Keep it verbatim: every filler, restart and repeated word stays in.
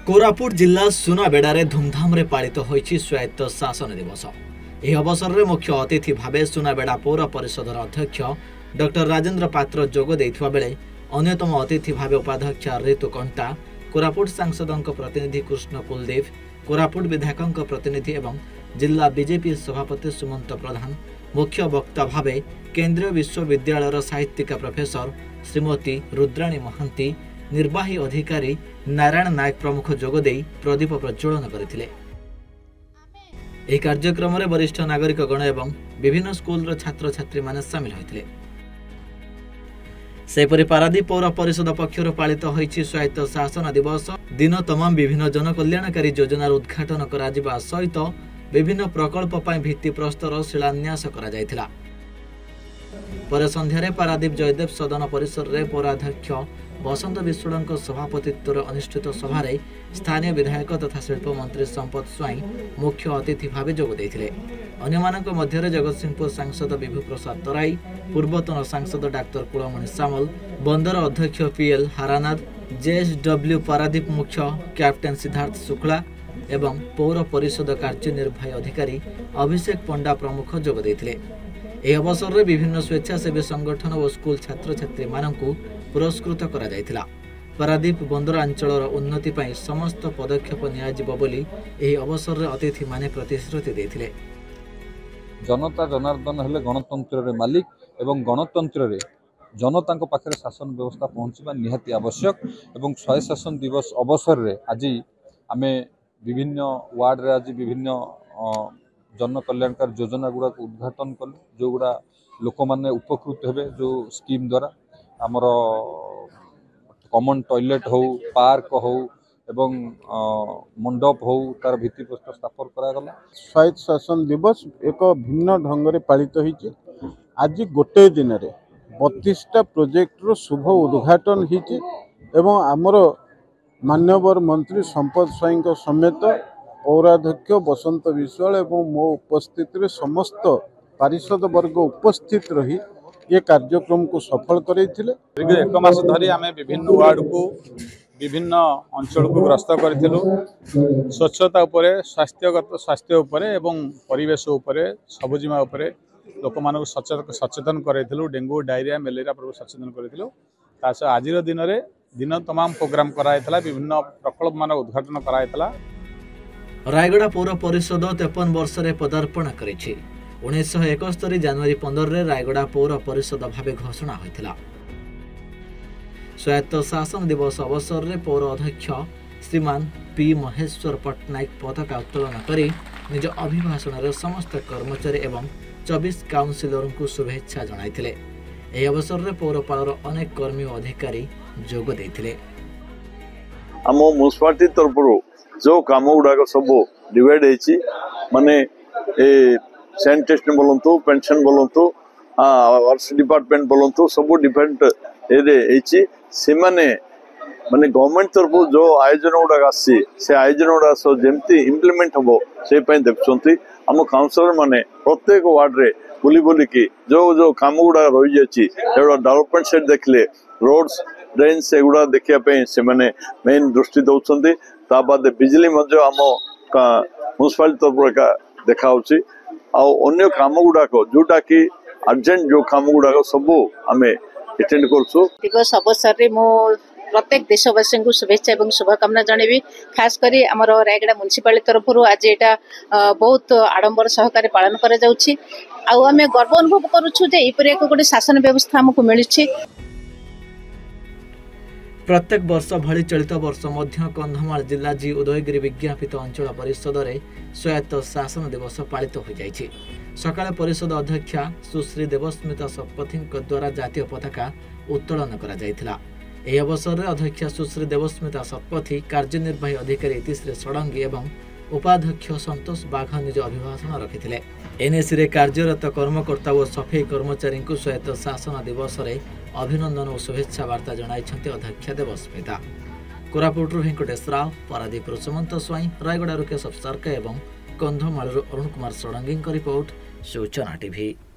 कोरापुट जिला सुनाबेड़ा धूमधाम पालित होइछि स्वायत्त शासन दिवस। यह अवसर में मुख्य अतिथि भावे सुनाबेड़ा पौर परिषदर अध्यक्ष डॉक्टर राजेंद्र पात्र जोग देइथिबा बेले अन्यतम अतिथि भावे उपाध्यक्ष ऋतु कंटा, कोरापुट सांसदों प्रतिनिधि कृष्ण कुलदेव, कोरापुट विधायकों प्रतिनिधि एवं जिला बीजेपी सभापति सुमंत प्रधान, मुख्य वक्ता भावे केंद्रीय विश्वविद्यालय साहित्यिका प्रोफेसर श्रीमती रुद्राणी महांती, निर्वाही अधिकारी नारायण नायक प्रमुख जोगदे प्रदीप प्रज्वलन करथिले। ଏହି କାର୍ଯ୍ୟକ୍ରମରେ वरिष्ठ नागरिक गण एवं विभिन्न स्कूल छात्र छात्री माने सामिल होइथिले। सेपरि पारादीप पौर परिषद पक्षर पालित होइछि स्वायत्त शासन दिवस। दिन तमाम विभिन्न जनकल्याणकारी योजनार उद्घाटन करा जिबा सहित विभिन्न प्रकल्प पय भित्तिप्रस्तर शिलान्यास करा जायथिला। पर संध्यारे पारादीप जयदेव सदन परिसर रे पौराध्यक्ष बसंत विश्वड़ों सभापतित्व अनुष्ठित सभारे स्थानीय विधायक तथा शिल्प मंत्री संपत स्वाई मुख्य अतिथि भावे जोग देइथिले। अन्यमानक मध्यरे जगतसिंहपुर सांसद विभू प्रसाद तराई, पूर्वतन सांसद डाक्टर कुलमणि सामल, बंदर अध्यक्ष पीएल हारानाथ, जेएसडब्ल्यू पारादीप मुख्य कैप्टेन सिद्धार्थ शुक्ला एवं पौर परिषद कार्यनिर्वाही अधिकारी अभिषेक पंडा प्रमुख जोग देइथिले। यह अवसर में विभिन्न स्वेच्छासेवी संगठन और स्कूल छात्र छात्री मानकु पुरस्कृत करा जायथिला। पारादीप बंदर अंचलर उन्नति पई समस्त पदक्षेप नियाजिबो बोली एही अवसर रे अतिथि माने प्रतिश्रुति देथिले। जनता जनार्दन हेले गणतंत्र रे मालिक एवं गणतंत्र रे जनता को पाखरे शासन व्यवस्था पहुंचबा निहाती आवश्यक। एवं स्वय शासन दिवस अवसर रे आज आमे विभिन्न वार्ड रे आज विभिन्न जन कल्याणकारी योजना गुड़ा उद्घाटन कलु, जो गुड़ा लोक माने उपकृत हेबे। जो स्कीम द्वारा आमर कॉमन टॉयलेट हो, पार्क हो एवं मंडप हो तार भित्तिप्रस्तर स्थापन करागला। स्वायत्त शासन दिवस एक भिन्न ढंग से पालित होइछि। आज गोटे दिन रे बत्तीस टा प्रोजेक्ट रो शुभ उद्घाटन होइछि एवं आमर मान्यवर मंत्री संपत स्वाई समेत पौराध्यक्ष बसंत विश्वाल एवं मो उपस्थित रे समस्त पारिषद वर्ग उपस्थित रही ये कार्यक्रम को सफल करैथिले। एक मास धरी आमे विभिन्न वार्ड को विभिन्न अंचल को ग्रस्त करथिलु। स्वच्छता उपरे, स्वास्थ्यगत स्वास्थ्य उपरे एवं परिवेश उपरे, सबुजिमा उपरे लोक मानक सचेतन सचेतन करैथिलु। डेंगू, डायरिया, मलेरिया पर सचेतन करैथिलु। तास आजिर दिन रे दिन तमाम प्रोग्राम करायतला, विभिन्न प्रकल्प मान उद्घाटन करायतला। रायगड़ा पौर परिषद तेपन वर्ष रे पदार्पण करिछि। उन्नीस सौ इकहत्तर जनवरी पंद्रह रे रायगड़ा पौर परिषद भावे घोषणा होइथिला। स्वायत्त शासन दिवस अवसर रे पौर अध्यक्ष श्रीमान पी महेश्वर पट्टनायक पताका उत्तोलन करी निज अभिभाषण रे समस्त कर्मचारी एवं चौबीस काउंसिलर को शुभेच्छा जणाइथिले। एही अवसर रे पौरपालर अनेक कर्मी और अधिकारी जोग देइथिले। आमो म्युनिसिपालिटी तरफरु जो काम गुड़ाक सब डिवाइड होइछि, माने ए सैनिटेशन बोलंतु, पेंशन बोलंतु, आर्ट्स डिपार्टमेंट बोलंतु, सब डिफरेंट एरे होइछि। से माने माने गवर्नमेंट तरफ जो आयोजन गुड़ाक आसी से आयोजन गुड़ा सब जेमती इम्प्लीमेंट हबो से पय देखछंती। आम काउंसिलर माने प्रत्येक वार्ड रे बुली बुली की जो जो काम गुड़ा रही जाछि एडा डेवलपमेंट साइड देखले रोड्स, ड्रेन से गुड़ा देखिया पे से माने मेन दृष्टि दउछंती। ता बाद बिजली मध्य आम म्युनिसिपालिटी तरफ देखा होछि। आ अन्य काम गुड़ाक जोटा कि अर्जेंट जो काम गुड़ाक सब आमे अटेंड करछु। दिवस अवसर रे मो प्रत्येक देशवासी को शुभेच्छा एवं शुभकामना जणेबी। खास करी हमर रायगड़ा म्युनिसिपालिटी तरफ आज एटा बहुत आडंबर सहकारे पालन करा जाउछि। आ आमे गर्व अनुभव करूछु जे एपरि एक गोटे शासन व्यवस्था हमकु मिलिछि। प्रत्येक वर्ष भली चलित वर्ष मध्य कन्धमाल जिला जी उदयगिरी विज्ञापित अंचल परिषद रे स्वायत्त शासन दिवस पालित हो जाइछि। सकाळे परिषद अध्यक्षा सुश्री देवस्मिता शतपथी द्वारा जातीय पताका उत्तोलन करा जायथिला। एही अवसर रे अध्यक्षा सुश्री देवस्मिता शतपथी, कार्यनिर्वाही अधिकारी इतिश्री षडंगी एवं उपाध्यक्ष संतोष बाघ निज अभिभाषण रखिथिले। एनएसी रे कार्यरत कर्मकर्ता और सफाई कर्मचारी को स्वायत्त शासन दिवस रे अभिनंदन और शुभेच्छा वार्ता जणाइछन्ते अध्यक्षा देवस्मिता। कोरापुटरू वेंकटेश राव, पारादीपरू सुमंत स्वाई, रायगड़ारू केशव सरका एवं कंधमालरू अरुण कुमार षडंगी रिपोर्ट सूचना टीवी।